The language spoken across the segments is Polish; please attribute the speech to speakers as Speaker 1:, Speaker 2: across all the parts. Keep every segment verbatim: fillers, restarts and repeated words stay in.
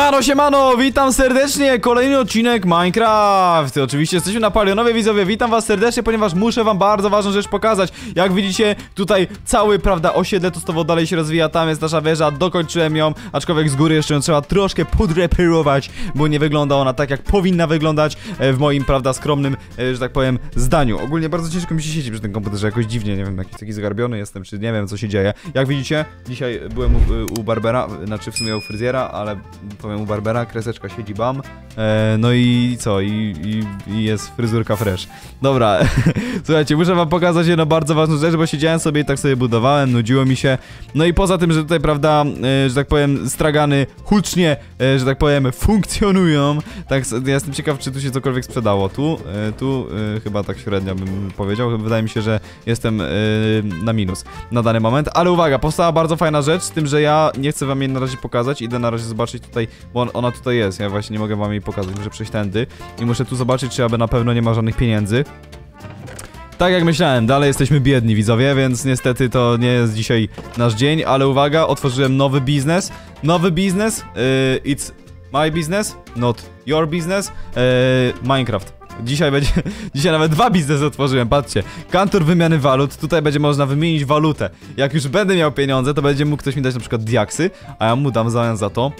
Speaker 1: Siemano, siemano, witam serdecznie, kolejny odcinek Minecraft. Oczywiście jesteśmy na Palionowie, widzowie, witam was serdecznie, ponieważ muszę wam bardzo ważną rzecz pokazać. Jak widzicie, tutaj cały, prawda, osiedle tustowo dalej się rozwija, tam jest nasza wieża, dokończyłem ją, aczkolwiek z góry jeszcze ją trzeba troszkę podreperować, bo nie wygląda ona tak, jak powinna wyglądać w moim, prawda, skromnym, że tak powiem, zdaniu. Ogólnie bardzo ciężko mi się siedzi przy tym komputerze, jakoś dziwnie, nie wiem, jakiś taki zgarbiony jestem, czy nie wiem, co się dzieje. Jak widzicie, dzisiaj byłem u, u Barbera, znaczy w sumie u fryzjera, ale powiem u Barbera, kreseczka siedzi, bam. E, no i co? I, i, i jest fryzurka fresh. Dobra, słuchajcie, muszę wam pokazać jedną bardzo ważną rzecz, bo siedziałem sobie i tak sobie budowałem, nudziło mi się. No i poza tym, że tutaj, prawda, e, że tak powiem, stragany hucznie, e, że tak powiem, funkcjonują. Tak, ja jestem ciekaw, czy tu się cokolwiek sprzedało. Tu, e, tu e, chyba tak średnio bym powiedział. Wydaje mi się, że jestem e, na minus na dany moment. Ale uwaga, powstała bardzo fajna rzecz, z tym, że ja nie chcę wam jej na razie pokazać. Idę na razie zobaczyć tutaj, bo on, ona tutaj jest. Ja właśnie nie mogę wam jej pokazać, muszę przejść tędy. I muszę tu zobaczyć, czy aby na pewno nie ma żadnych pieniędzy. Tak jak myślałem, dalej jesteśmy biedni, widzowie, więc niestety to nie jest dzisiaj nasz dzień, ale uwaga, otworzyłem nowy biznes. Nowy biznes, yy, it's my business, not your business, yy, Minecraft. Dzisiaj będzie, dzisiaj nawet dwa biznesy otworzyłem, patrzcie. Kantor wymiany walut, tutaj będzie można wymienić walutę. Jak już będę miał pieniądze, to będzie mógł ktoś mi dać na przykład diaksy, a ja mu dam w zamian za to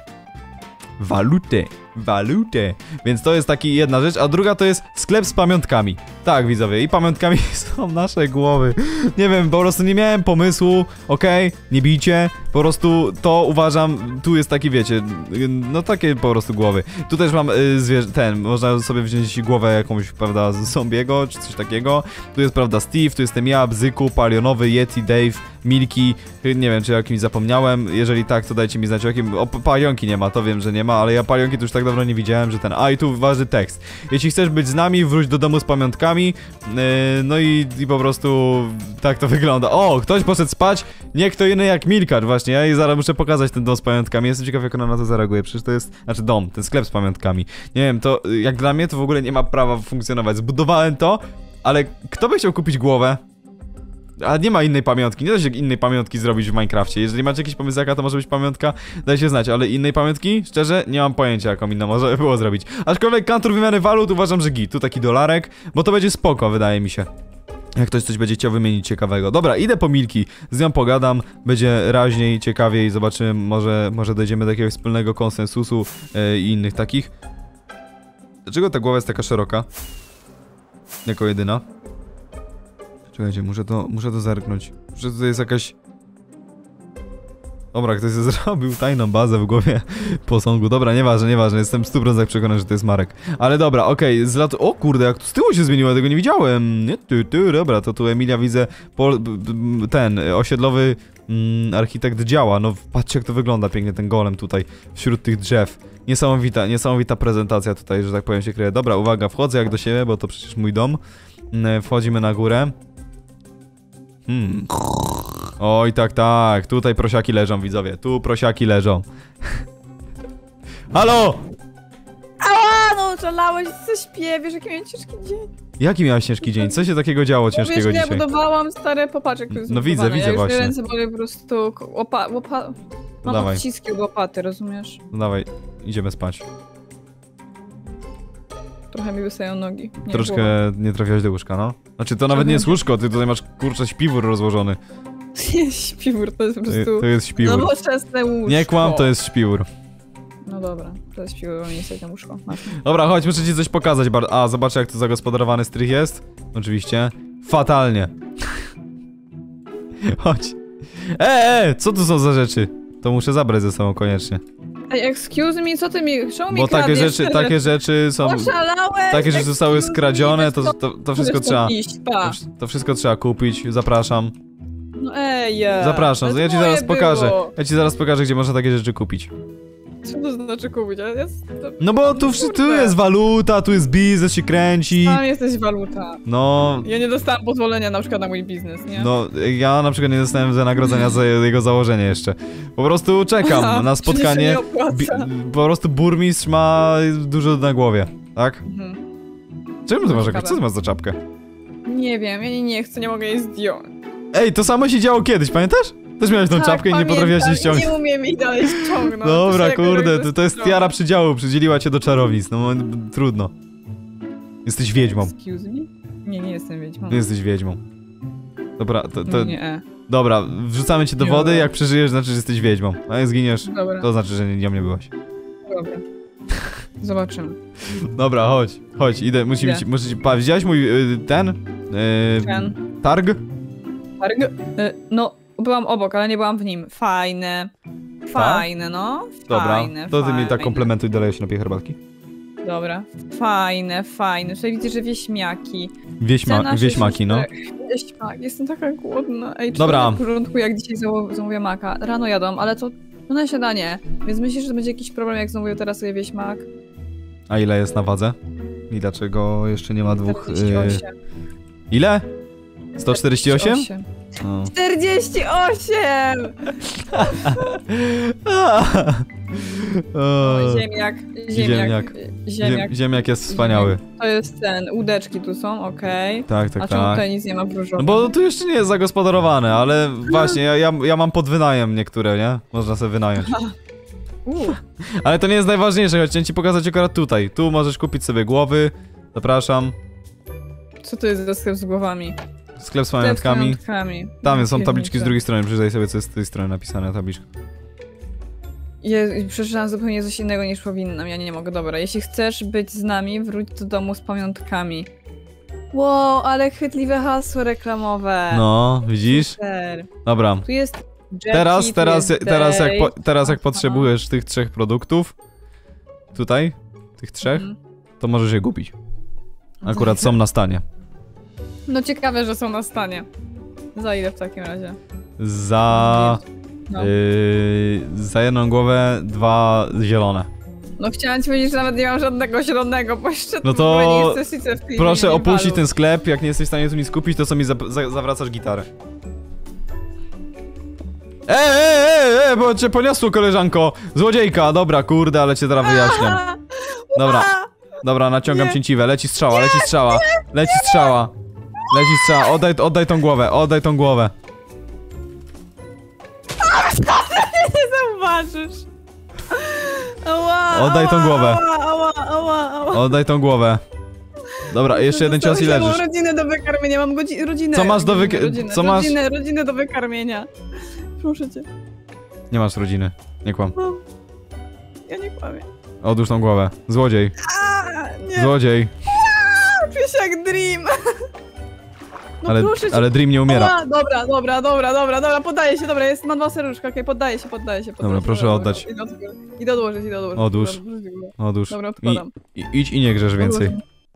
Speaker 1: walutę, walutę. Więc to jest taki jedna rzecz, a druga to jest sklep z pamiątkami. Tak, widzowie, i pamiątkami są nasze głowy. Nie wiem, po prostu nie miałem pomysłu, okej, okay, nie bijcie. Po prostu to uważam, tu jest taki, wiecie, no takie po prostu głowy. Tu też mam y, zwierzę, ten, można sobie wziąć głowę jakąś, prawda, z zombiego, czy coś takiego. Tu jest, prawda, Steve, tu jestem ja, Bzyku, Palionowy, Yeti, Dave, Milki. Nie wiem, czy o jakimś zapomniałem. Jeżeli tak, to dajcie mi znać, o jakim. O, palionki nie ma, to wiem, że nie ma, ale ja palionki to już tak dawno nie widziałem, że ten. A i tu ważny tekst. Jeśli chcesz być z nami, wróć do domu z pamiątkami. Yy, no i, i po prostu tak to wygląda. O, ktoś poszedł spać, nie kto inny jak Milka, właśnie. Ja jej zaraz muszę pokazać ten dom z pamiątkami. Jestem ciekaw, jak ona na to zareaguje. Przecież to jest. Znaczy dom, ten sklep z pamiątkami. Nie wiem, to jak dla mnie to w ogóle nie ma prawa funkcjonować. Zbudowałem to, ale kto by chciał kupić głowę? A nie ma innej pamiątki, nie da się innej pamiątki zrobić w Minecrafcie. Jeżeli macie jakiś pomysł, jaka to może być pamiątka, dajcie znać, ale innej pamiątki? Szczerze, nie mam pojęcia, jaką inną może było zrobić. Aczkolwiek kantor wymiany walut uważam, że git. Tu taki dolarek, bo to będzie spoko, wydaje mi się. Jak ktoś coś będzie chciał wymienić ciekawego. Dobra, idę po Milki, z nią pogadam, będzie raźniej, ciekawiej, zobaczymy, może, może dojdziemy do jakiegoś wspólnego konsensusu yy, i innych takich. Dlaczego ta głowa jest taka szeroka? Jako jedyna. Czekajcie, muszę to, muszę to zerknąć. Że to jest jakaś... Dobra, ktoś zrobił tajną bazę w głowie posągu. Dobra, nieważne, nieważne, jestem stu procentach przekonany, że to jest Marek. Ale dobra, okej, okay, z lat... O kurde, jak tu z tyłu się zmieniło, tego nie widziałem. Nie, tu, tu, dobra, to tu Emilia widzę, pol, ten osiedlowy mm, architekt działa. No patrzcie, jak to wygląda pięknie, ten golem tutaj wśród tych drzew. Niesamowita, niesamowita prezentacja tutaj, że tak powiem, się kryje. Dobra, uwaga, wchodzę jak do siebie, bo to przecież mój dom. Wchodzimy na górę. Hmm. Oj, tak, tak. Tutaj prosiaki leżą, widzowie. Tu prosiaki leżą. Halo!
Speaker 2: Ała, no szalałeś, co śpię, wiesz, jaki miałem ciężki dzień.
Speaker 1: Jaki miałeś ciężki dzień? Co się takiego działo ciężkiego
Speaker 2: wiesz,
Speaker 1: dzisiaj?
Speaker 2: Ja budowałam stare popaczek.
Speaker 1: No widzę, widzę
Speaker 2: ja
Speaker 1: właśnie.
Speaker 2: Ja ręce bolę po prostu łopa... łopa... Mam
Speaker 1: no
Speaker 2: odciski od łopaty, rozumiesz?
Speaker 1: No dawaj, idziemy spać.
Speaker 2: Trochę mi wystają nogi. Nie,
Speaker 1: Troszkę
Speaker 2: głowa.
Speaker 1: nie trafiłaś do łóżka, no? Znaczy to nawet nie jest łóżko, ty tutaj masz, kurczę, śpiwór rozłożony.
Speaker 2: Śpiwór, to jest po prostu...
Speaker 1: To jest śpiwór.
Speaker 2: Nowoczesne łóżko.
Speaker 1: Nie kłam, to jest śpiwór.
Speaker 2: No dobra, to jest śpiwór, bo nie jest na łóżko. Masz.
Speaker 1: Dobra, chodź, muszę ci coś pokazać. A, zobaczę, jak tu zagospodarowany strych jest. Oczywiście. Fatalnie. Chodź. Eee, co tu są za rzeczy? To muszę zabrać ze sobą koniecznie.
Speaker 2: Ej, excuse me, co ty mi... Czemu mi
Speaker 1: Bo takie
Speaker 2: kradniesz?
Speaker 1: rzeczy, takie rzeczy są...
Speaker 2: Oszalałeś!
Speaker 1: Takie rzeczy zostały skradzione, to, to, to wszystko trzeba...
Speaker 2: Iść, pa.
Speaker 1: To, to wszystko trzeba kupić, zapraszam.
Speaker 2: No ej, ja.
Speaker 1: Zapraszam, ja ci zaraz
Speaker 2: było.
Speaker 1: pokażę. Ja ci zaraz pokażę, gdzie można takie rzeczy kupić.
Speaker 2: Co to znaczy kupić? Ja jest, to...
Speaker 1: No bo tu, tu jest waluta, tu jest biznes, się kręci.
Speaker 2: Tam jesteś waluta.
Speaker 1: No...
Speaker 2: Ja nie dostałam pozwolenia na przykład na mój biznes, nie?
Speaker 1: No, ja na przykład nie dostałem wynagrodzenia za jego założenie jeszcze. Po prostu czekam
Speaker 2: Aha,
Speaker 1: na spotkanie. Po prostu burmistrz ma dużo na głowie, tak? Mhm. Czemu ty masz jakąś? Co ty masz za czapkę?
Speaker 2: Nie wiem, ja nie, nie chcę, nie mogę jej zdjąć.
Speaker 1: Ej, to samo się działo kiedyś, pamiętasz? Też miałeś tą
Speaker 2: Tak,
Speaker 1: czapkę i nie potrafiłaś się ściągnąć.
Speaker 2: Nie umiem ich dalej ściągnąć.
Speaker 1: Dobra,
Speaker 2: To się
Speaker 1: kurde,
Speaker 2: jakoś
Speaker 1: to, to jest
Speaker 2: zestroję.
Speaker 1: tiara przydziału, przydzieliła cię do czarownic, no trudno. Jesteś wiedźmą,
Speaker 2: Excuse me? Nie, nie jestem wiedźmą.
Speaker 1: jesteś wiedźmą. Dobra, to, to,
Speaker 2: Nie, e.
Speaker 1: dobra, wrzucamy cię do
Speaker 2: Nie.
Speaker 1: wody, jak przeżyjesz, znaczy, że jesteś wiedźmą. A jak zginiesz,
Speaker 2: Dobra,
Speaker 1: to znaczy, że nią nie byłaś.
Speaker 2: dobra. Zobaczymy.
Speaker 1: Dobra, chodź, chodź, idę, musimy
Speaker 2: Idę.
Speaker 1: ci, muszę ci, pa, widziałeś mój, y, ten? Y,
Speaker 2: Ten.
Speaker 1: Targ?
Speaker 2: Targ? E, No, byłam obok, ale nie byłam w nim. Fajne. Fajne, no.
Speaker 1: Dobra,
Speaker 2: Fajne,
Speaker 1: to ty mi tak
Speaker 2: fajne.
Speaker 1: komplementuj, dalej się napiję herbatki.
Speaker 2: Dobra. Fajne, fajne. Tutaj widzę, że wieśmiaki.
Speaker 1: Wieśma,
Speaker 2: Cena
Speaker 1: wieśmaki, no.
Speaker 2: sześćdziesiąt cztery. Wieśmak, jestem taka głodna. Ej, czy
Speaker 1: Dobra.
Speaker 2: to w porządku, jak dzisiaj zało- zamówię maka? Rano jadą, ale to no na śniadanie. Więc myślisz, że to będzie jakiś problem, jak zamówię teraz sobie wieśmak?
Speaker 1: A ile jest na wadze? I dlaczego jeszcze nie ma dwóch...
Speaker 2: czterdzieści osiem.
Speaker 1: Y, ile? sto czterdzieści osiem? O.
Speaker 2: czterdzieści osiem!
Speaker 1: O,
Speaker 2: Ziemniak,
Speaker 1: Ziemniak.
Speaker 2: ziemniak, ziemniak.
Speaker 1: Ziem, ziemniak jest wspaniały.
Speaker 2: To jest ten, łódeczki tu są, okej.
Speaker 1: Tak, tak,
Speaker 2: A czemu
Speaker 1: tak.
Speaker 2: tutaj nic nie ma w różowym?
Speaker 1: No bo tu jeszcze nie jest zagospodarowane, ale właśnie, ja, ja, ja mam pod wynajem niektóre, nie? Można sobie wynająć.
Speaker 2: U,
Speaker 1: Ale to nie jest najważniejsze, choć chciałem ci pokazać akurat tutaj. Tu możesz kupić sobie głowy. Zapraszam.
Speaker 2: co to jest za sklep z głowami?
Speaker 1: Sklep z
Speaker 2: Sklep z
Speaker 1: pamiątkami.
Speaker 2: pamiątkami.
Speaker 1: Tam są
Speaker 2: Ja
Speaker 1: tabliczki z
Speaker 2: pierniczę.
Speaker 1: drugiej strony. Przeczytaj sobie, co jest z tej strony napisane na tabliczce.
Speaker 2: Je, przeczytałam zupełnie coś innego niż powinnam, ja nie mogę, dobra. Jeśli chcesz być z nami, wróć do domu z pamiątkami. Wow, ale chwytliwe hasło reklamowe.
Speaker 1: No, widzisz?
Speaker 2: Super.
Speaker 1: Dobra.
Speaker 2: Tu jest Jackie,
Speaker 1: Teraz,
Speaker 2: tu
Speaker 1: teraz,
Speaker 2: jest
Speaker 1: teraz jak, po,
Speaker 2: Dave.
Speaker 1: teraz jak
Speaker 2: Aha.
Speaker 1: potrzebujesz tych trzech produktów, tutaj, tych trzech,
Speaker 2: Mhm.
Speaker 1: to możesz je kupić. Akurat są na stanie.
Speaker 2: No ciekawe, że są na stanie. Za ile w takim razie?
Speaker 1: Za...
Speaker 2: No.
Speaker 1: Yy, za jedną głowę dwa zielone.
Speaker 2: No chciałam ci powiedzieć, że nawet nie mam żadnego zielonego, bo jeszcze
Speaker 1: No
Speaker 2: w ogóle
Speaker 1: to
Speaker 2: nie inwestycja w tej
Speaker 1: Proszę
Speaker 2: wymianie
Speaker 1: opuścić
Speaker 2: walut.
Speaker 1: ten sklep, jak nie jesteś w stanie tu nic kupić, to co mi za za zawracasz gitarę. Eee, eee, eee, bo cię poniosło, koleżanko! Złodziejka, dobra, kurde, ale cię teraz wyjaśniam.
Speaker 2: A,
Speaker 1: Dobra,
Speaker 2: a,
Speaker 1: dobra, naciągam
Speaker 2: Nie.
Speaker 1: cięciwę, leci strzała, leci strzała, leci strzała, leci strzała, oddaj, oddaj tą głowę, oddaj tą głowę.
Speaker 2: Nie zauważysz. Ała,
Speaker 1: Oddaj tą
Speaker 2: ała,
Speaker 1: głowę.
Speaker 2: Ała, ała, ała, ała.
Speaker 1: Oddaj tą głowę. Dobra, jeszcze jeden cios i
Speaker 2: Zostawiam
Speaker 1: leżysz.
Speaker 2: Mam rodzinę do wykarmienia, mam godzi- rodzinę.
Speaker 1: Co masz do
Speaker 2: rodzinę,
Speaker 1: wyk-
Speaker 2: rodzinę,
Speaker 1: co masz?
Speaker 2: Rodzinę, rodzinę do wykarmienia. Proszę cię.
Speaker 1: Nie masz rodziny, nie kłam.
Speaker 2: Mam. Ja nie kłamię.
Speaker 1: Odłóż tą głowę. Złodziej,
Speaker 2: A, nie.
Speaker 1: złodziej.
Speaker 2: Czuję się jak Dream. No
Speaker 1: Ale,
Speaker 2: proszę cię.
Speaker 1: ale Dream nie umiera.
Speaker 2: Ała, dobra, dobra, dobra, dobra, dobra, poddaję się, dobra, jest, mam dwa serduszka, okej, poddaję się, poddaję się, poddaję
Speaker 1: Dobra,
Speaker 2: się,
Speaker 1: proszę oddać.
Speaker 2: Idę, odłożyć, idę odłożyć, idę odłożyć.
Speaker 1: Odłóż.
Speaker 2: Dobra, odłożyć go.
Speaker 1: Odłóż.
Speaker 2: Dobra,
Speaker 1: I,
Speaker 2: odkładam.
Speaker 1: i, idź i nie grzesz więcej.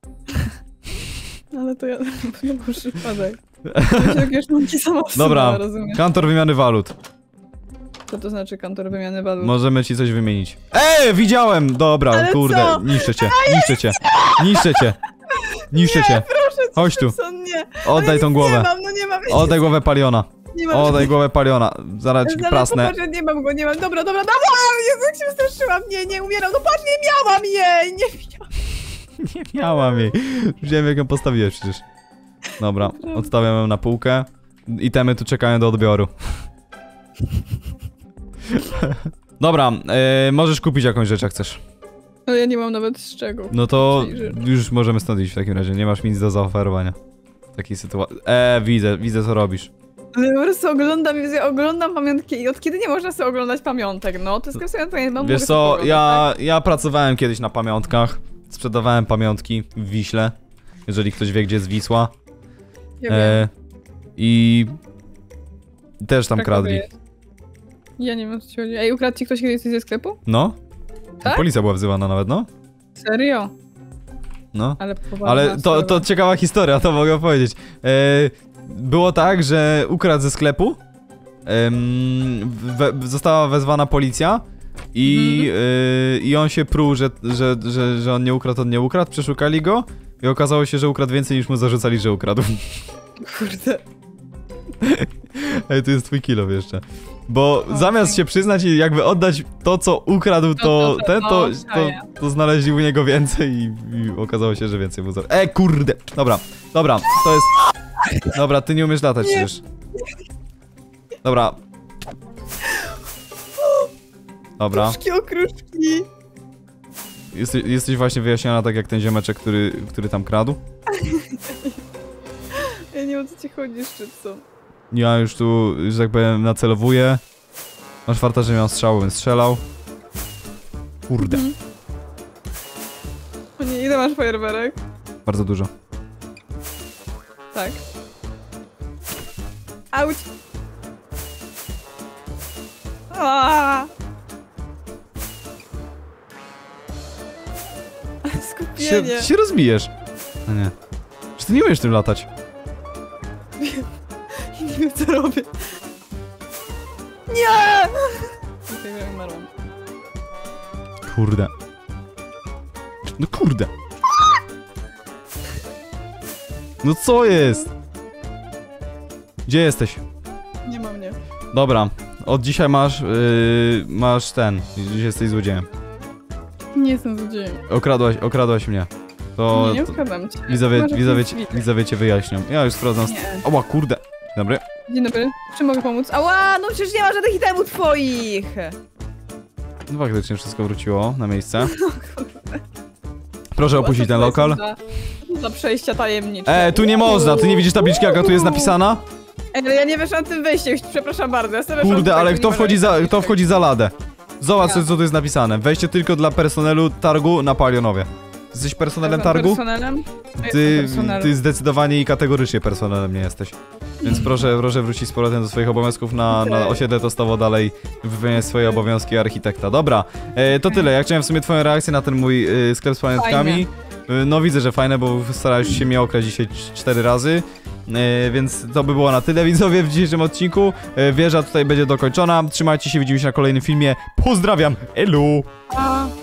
Speaker 2: Ale to ja, no bo przypadek. To się jakieś szmanki sama
Speaker 1: Dobra.
Speaker 2: rozumiesz?
Speaker 1: Kantor wymiany walut.
Speaker 2: Co to znaczy kantor wymiany walut?
Speaker 1: Możemy ci coś wymienić. Ej, widziałem! Dobra,
Speaker 2: Ale
Speaker 1: kurde,
Speaker 2: co?
Speaker 1: niszczę cię, niszczę cię, niszczę cię, niszczę cię.
Speaker 2: Proszę cię,
Speaker 1: Chodź tu.
Speaker 2: Szybson, nie.
Speaker 1: Oddaj tą
Speaker 2: Nie
Speaker 1: głowę.
Speaker 2: mam, no nie mam.
Speaker 1: Oddaj głowę paliona.
Speaker 2: Nie mam.
Speaker 1: Oddaj głowę paliona. Zaraz ci
Speaker 2: Zaraz
Speaker 1: prasnę.
Speaker 2: popatrzę, nie mam go, nie mam. Dobra, dobra, dawaj! Jezu, jak się wystraszyłam. Nie, nie umieram. No patrz, nie miałam jej! Nie miałam.
Speaker 1: Nie miałam jej. Widziałem, jak ją postawiłeś przecież. Dobra, odstawiam ją na półkę. Itemy tu czekają do odbioru. Dobra, yy, możesz kupić jakąś rzecz, jak chcesz.
Speaker 2: No ja nie mam nawet z czego.
Speaker 1: No to
Speaker 2: Czyli, że-
Speaker 1: już możemy stąd iść w takim razie. Nie masz mi nic do zaoferowania. W takiej sytuacji. Eee, widzę, widzę co robisz.
Speaker 2: Ale po prostu oglądam, ja oglądam pamiątki i od kiedy nie można sobie oglądać pamiątek? No, to jest kwestia, to nie mam
Speaker 1: Wiesz co, ja, ja pracowałem kiedyś na pamiątkach. Sprzedawałem pamiątki w Wiśle. Jeżeli ktoś wie, gdzie jest Wisła.
Speaker 2: Ja wiem,
Speaker 1: E, I też tam
Speaker 2: w Krakowie
Speaker 1: kradli.
Speaker 2: jest. Ja nie wiem, o co ci chodzi. Ej, ukradł ci ktoś kiedyś coś ze sklepu?
Speaker 1: No?
Speaker 2: Tak?
Speaker 1: Policja była wzywana nawet, no?
Speaker 2: Serio?
Speaker 1: No.
Speaker 2: Ale poważna
Speaker 1: Ale to,
Speaker 2: sprawa.
Speaker 1: to ciekawa historia, to mogę powiedzieć. E, było tak, że ukradł ze sklepu. em, we, została wezwana policja. I,
Speaker 2: Mhm.
Speaker 1: e, I on się pruł, że, że, że, że on nie ukradł, on nie ukradł. Przeszukali go. I okazało się, że ukradł więcej niż mu zarzucali, że ukradł.
Speaker 2: Kurde.
Speaker 1: Ej, to jest twój kilo jeszcze. Bo
Speaker 2: O,
Speaker 1: zamiast
Speaker 2: tak.
Speaker 1: się przyznać i jakby oddać to, co ukradł, to,
Speaker 2: To, to, to,
Speaker 1: ten,
Speaker 2: no,
Speaker 1: to, to,
Speaker 2: czaję.
Speaker 1: to znaleźli u niego więcej i, i okazało się, że więcej mu za... E, kurde! Dobra, dobra, to jest... Dobra, ty nie umiesz latać
Speaker 2: Nie.
Speaker 1: przecież. Dobra, Dobra.
Speaker 2: Okruszki, okruszki.
Speaker 1: Jesteś, jesteś właśnie wyjaśniona tak jak ten ziomeczek, który, który tam kradł.
Speaker 2: Ja nie wiem, o co ci chodzi, Szczytco.
Speaker 1: Ja już tu, że tak powiem, nacelowuję. Masz farta, że miał strzał, bym strzelał. Kurde.
Speaker 2: Mhm. O nie, ile masz fajerwerek?
Speaker 1: Bardzo dużo.
Speaker 2: Tak. Auć! Aaaa!
Speaker 1: Się,
Speaker 2: Skupienie.
Speaker 1: się rozbijesz. No nie. Czy ty nie umiesz tym latać?
Speaker 2: Nie wiem, co robię. Nie! Okej, okay, umarłam.
Speaker 1: Kurde. No kurde. No co jest? Gdzie jesteś?
Speaker 2: Nie ma mnie.
Speaker 1: Dobra, od dzisiaj masz, yy, masz ten, dzisiaj jesteś złodziejem.
Speaker 2: Nie jestem złodziejem.
Speaker 1: Okradłaś, okradłaś mnie. To,
Speaker 2: nie, nie
Speaker 1: to
Speaker 2: ukradam cię.
Speaker 1: widzowie,
Speaker 2: Masz
Speaker 1: widzowie,
Speaker 2: jakiś
Speaker 1: ci-
Speaker 2: witek.
Speaker 1: widzowie cię wyjaśnią. Ja już sprawdzam. st-
Speaker 2: Nie.
Speaker 1: Oła, kurde. Dzień dobry.
Speaker 2: Dzień dobry. Czy mogę pomóc? Ała, no przecież nie ma żadnych itemów twoich!
Speaker 1: No faktycznie wszystko wróciło na miejsce. Proszę opuścić ten lokal.
Speaker 2: Za, za przejścia tajemnicze.
Speaker 1: E, tu nie można, ty nie widzisz tabliczki jaka tu jest napisana?
Speaker 2: Ej, ale ja nie weszłam tym wejściem, przepraszam bardzo. Ja sobie weszłam
Speaker 1: Kurde,
Speaker 2: tutaj,
Speaker 1: ale
Speaker 2: tu
Speaker 1: kto
Speaker 2: nie ma
Speaker 1: wchodzi za,
Speaker 2: żadnych
Speaker 1: kto wchodzi za ladę? Zobacz
Speaker 2: Ja.
Speaker 1: co tu jest napisane. Wejście tylko dla personelu targu na Palionowie. Jesteś personelem targu?
Speaker 2: Personelem?
Speaker 1: Ty,
Speaker 2: personelem.
Speaker 1: ty zdecydowanie i kategorycznie personelem nie jesteś. Więc proszę, proszę wrócić z powrotem do swoich obowiązków na, na
Speaker 2: Okej.
Speaker 1: osiedle tostowo dalej wypełniać swoje obowiązki architekta. Dobra, e, to tyle. Ja chciałem w sumie twoją reakcję na ten mój e, sklep z pamiątkami. E, no widzę, że fajne, bo starałeś się mnie okraść dzisiaj cz- cztery razy. E, więc to by było na tyle, widzowie, w dzisiejszym odcinku. E, wieża tutaj będzie dokończona. Trzymajcie się, widzimy się na kolejnym filmie. Pozdrawiam, elu!
Speaker 2: A.